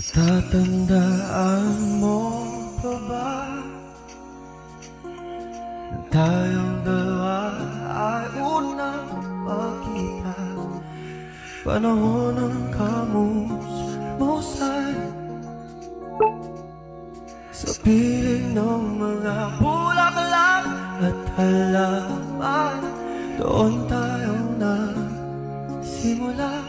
Tatandaan mo pa ba na tayong dalawa ay unang magkita? Panahon ng kamusmusan sa piling ng mga bulaklak at halaman. Doon tayo nagsimula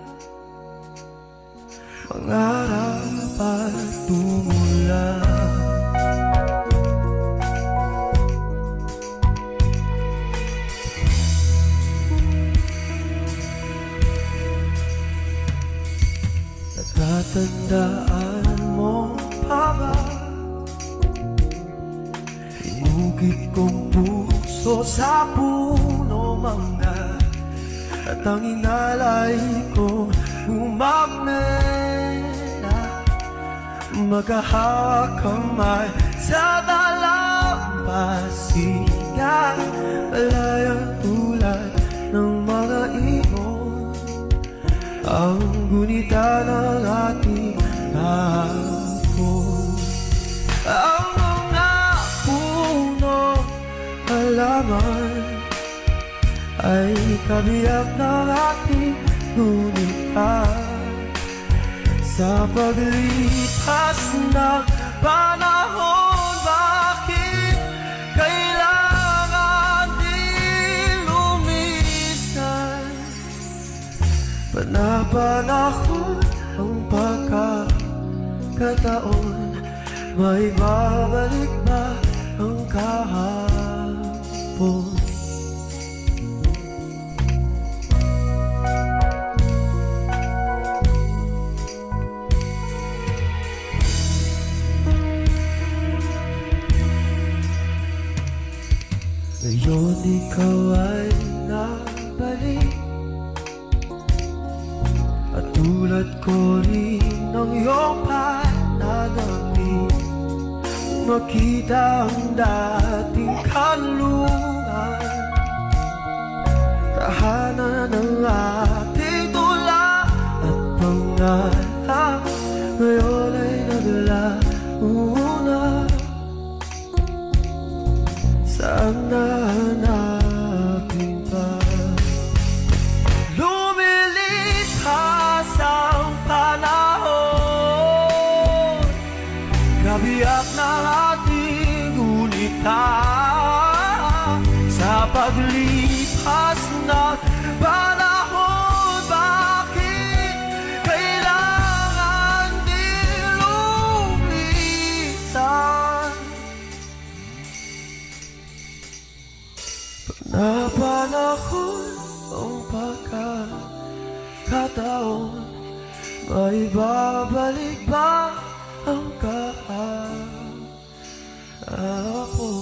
mangarap at tumula. Natatandaan mo pa ba hinugit kong puso sa puno mangga at ang inalay ko umamela, magkahawak kamay sa dalampasigan, malayang tulad ng mga ibon, ang gunita ng ating hapon. Ang mga puno halaman ay kabiyak ng ating gunita. Sa paglipas ng panahon, bakit kailangan din lumisan? Panapanahon ang pagkakataon, may babalik ba ang kahapon? Ngayon ikaw ay nabalik at tulad ko rin ng iyong pananamit, makita ang dating kanlungan, tahanan ng ating tula at pangarap. Ngayon ay naglauna, saan nahanapin pa? Lumilipas ang panahon, kabiyak ng ating gunita. Sa paglipas ng panahon, bakit kailangan din lumisan? Napanahon ang pagkakataon, may babalik ba ang kahapon?